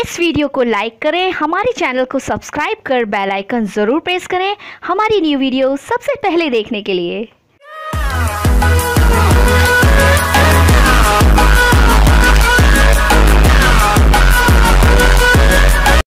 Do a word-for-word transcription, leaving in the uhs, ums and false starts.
इस वीडियो को लाइक करें, हमारे चैनल को सब्सक्राइब कर बेल आइकन ज़रूर प्रेस करें हमारी न्यू वीडियो सबसे पहले देखने के लिए।